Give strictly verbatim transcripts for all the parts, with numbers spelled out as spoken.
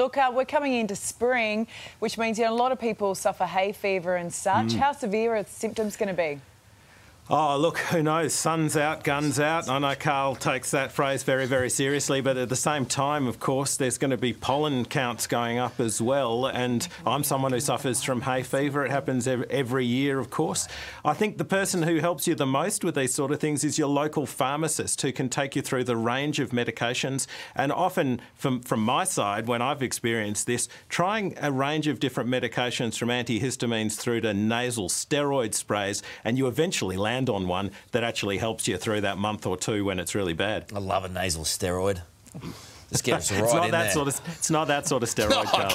Look, uh, we're coming into spring, which means you know, a lot of people suffer hay fever and such. Mm. How severe are the symptoms going to be? Oh, look, who knows? Sun's out, guns out. I know Carl takes that phrase very, very seriously, but at the same time, of course, there's going to be pollen counts going up as well. And I'm someone who suffers from hay fever. It happens every year, of course. I think the person who helps you the most with these sort of things is your local pharmacist, who can take you through the range of medications. And often, from, from my side, when I've experienced this, trying a range of different medications from antihistamines through to nasal steroid sprays, and you eventually land on one that actually helps you through that month or two when it's really bad. I love a nasal steroid. Just get us right it's not in that there. Sort of, it's not that sort of steroid, oh,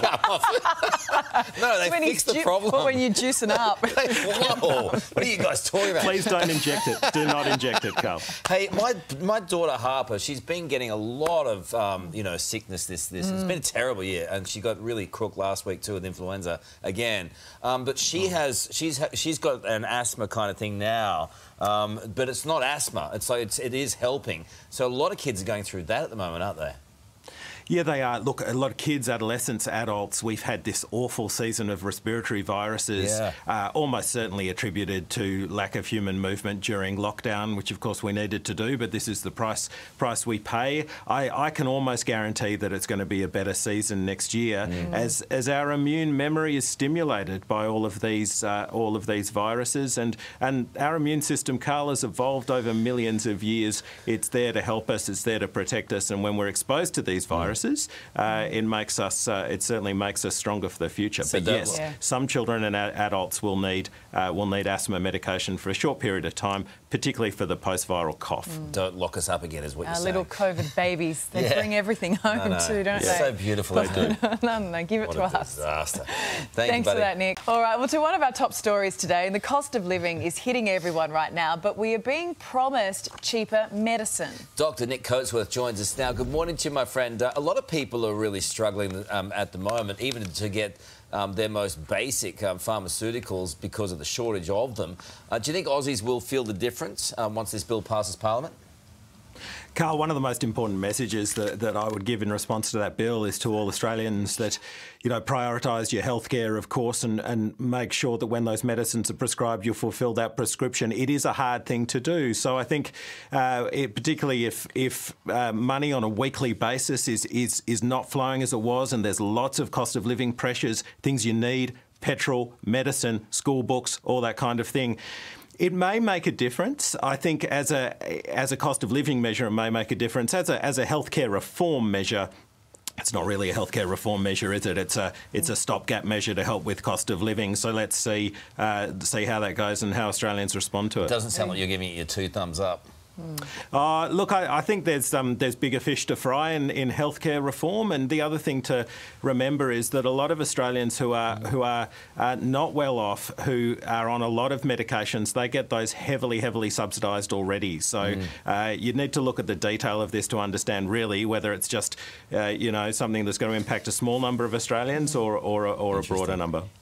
Carl. No, they when fix the problem. But when you're juicing up. Whoa, what are you guys talking about? Please don't inject it. Do not inject it, Carl. Hey, my my daughter Harper, she's been getting a lot of um, you know sickness. This this mm. It's been a terrible year, and she got really crook last week too with influenza again. Um, but she oh. has she's ha she's got an asthma kind of thing now. Um, but it's not asthma. It's like it's, it is helping. So a lot of kids are going through that at the moment, aren't they? Yeah, they are. Look, a lot of kids, adolescents, adults, we've had this awful season of respiratory viruses, yeah. uh, almost certainly attributed to lack of human movement during lockdown, which of course we needed to do, but this is the price price we pay. I, I can almost guarantee that it's going to be a better season next year mm. as as our immune memory is stimulated by all of these uh, all of these viruses, and and our immune system, Carl, has evolved over millions of years. It's there to help us, it's there to protect us, and when we're exposed to these viruses, Uh, it makes us. Uh, it certainly makes us stronger for the future. So but yes, yeah. some children and adults will need uh, will need asthma medication for a short period of time, particularly for the post-viral cough. Mm. Don't lock us up again, is what Our you're little saying. COVID babies. They yeah. bring everything home no, no. too, don't yeah. they? So beautiful. They do. no, no, no, give it what to a us. Disaster. Thank Thanks you, for that, Nick. All right, well, to one of our top stories today, and the cost of living is hitting everyone right now, but we are being promised cheaper medicine. Doctor Nick Coatsworth joins us now. Good morning to you, my friend. Uh, a lot of people are really struggling um, at the moment, even to get um, their most basic um, pharmaceuticals because of the shortage of them. Uh, do you think Aussies will feel the difference um, once this bill passes Parliament? Carl, one of the most important messages that, that I would give in response to that bill is to all Australians that, you know, prioritise your healthcare, of course, and, and make sure that when those medicines are prescribed, you fulfil that prescription. It is a hard thing to do. So I think, uh, it, particularly if if uh, money on a weekly basis is, is, is not flowing as it was, and there's lots of cost of living pressures, things you need, petrol, medicine, school books, all that kind of thing. It may make a difference. I think as a as a cost of living measure, it may make a difference. As a as a healthcare reform measure, it's not really a healthcare reform measure, is it? It's a it's a stopgap measure to help with cost of living. So let's see uh, see how that goes and how Australians respond to it. It doesn't sound like you're giving it your two thumbs up. Mm. Uh, look, I, I think there's um, there's bigger fish to fry in, in healthcare reform, and the other thing to remember is that a lot of Australians who are who are uh, not well off, who are on a lot of medications, they get those heavily, heavily subsidised already. So mm. uh, you need to look at the detail of this to understand really whether it's just uh, you know something that's going to impact a small number of Australians or or, or a broader number.